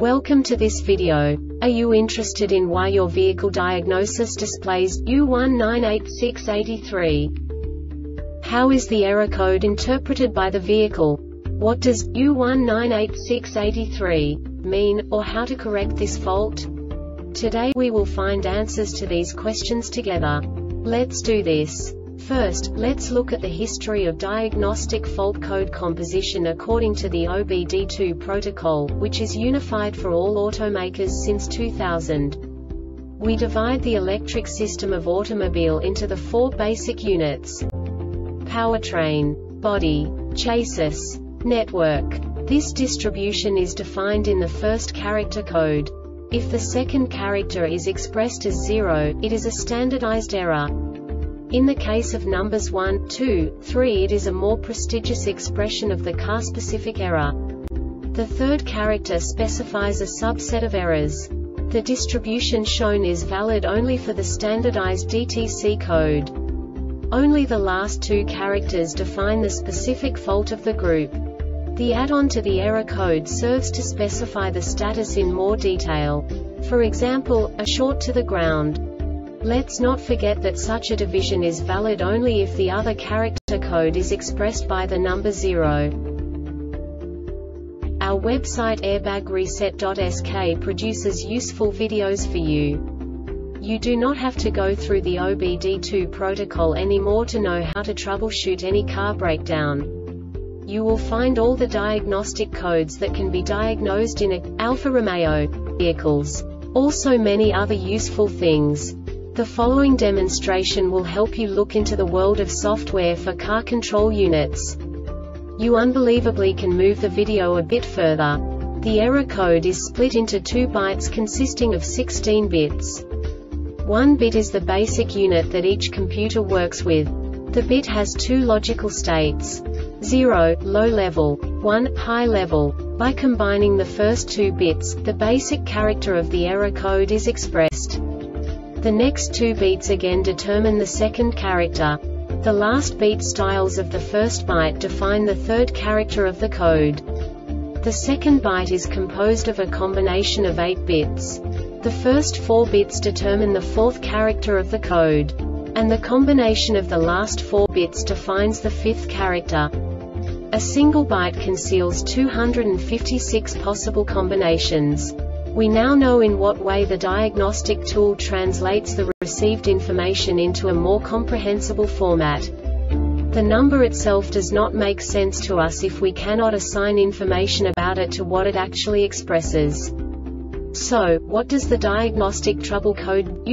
Welcome to this video. Are you interested in why your vehicle diagnosis displays U198683? How is the error code interpreted by the vehicle? What does U198683 mean, or how to correct this fault? Today we will find answers to these questions together. Let's do this. First, let's look at the history of diagnostic fault code composition according to the OBD2 protocol, which is unified for all automakers since 2000. We divide the electric system of automobile into the four basic units: powertrain, body, chassis, network. This distribution is defined in the first character code. If the second character is expressed as 0, it is a standardized error. In the case of numbers 1, 2, 3, it is a more prestigious expression of the car-specific error. The third character specifies a subset of errors. The distribution shown is valid only for the standardized DTC code. Only the last two characters define the specific fault of the group. The add-on to the error code serves to specify the status in more detail. For example, a short to the ground. Let's not forget that such a division is valid only if the other character code is expressed by the number 0. Our website airbagreset.sk produces useful videos for you. You do not have to go through the OBD2 protocol anymore to know how to troubleshoot any car breakdown. You will find all the diagnostic codes that can be diagnosed in Alfa Romeo vehicles. Also many other useful things. The following demonstration will help you look into the world of software for car control units. You unbelievably can move the video a bit further. The error code is split into 2 bytes consisting of 16 bits. 1 bit is the basic unit that each computer works with. The bit has 2 logical states: 0, low level, 1, high level. By combining the first 2 bits, the basic character of the error code is expressed. The next 2 beats again determine the second character. The last beat styles of the first byte define the third character of the code. The second byte is composed of a combination of 8 bits. The first 4 bits determine the fourth character of the code. And the combination of the last 4 bits defines the fifth character. A single byte conceals 256 possible combinations. We now know in what way the diagnostic tool translates the received information into a more comprehensible format. The number itself does not make sense to us if we cannot assign information about it to what it actually expresses. So, what does the diagnostic trouble code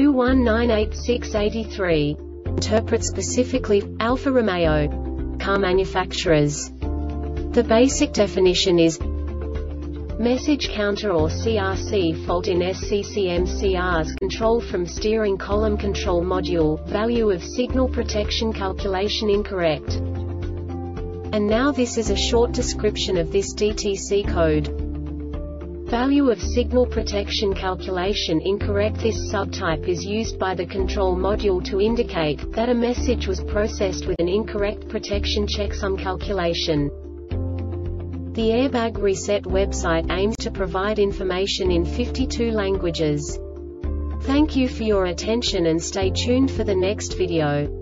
U198683 interpret specifically for Alfa Romeo car manufacturers? The basic definition is message counter or CRC fault in SCCM-CRs, control from steering column control module, value of signal protection calculation incorrect. And now this is a short description of this DTC code. Value of signal protection calculation incorrect. This subtype is used by the control module to indicate that a message was processed with an incorrect protection checksum calculation. The Airbag Reset website aims to provide information in 52 languages. Thank you for your attention and stay tuned for the next video.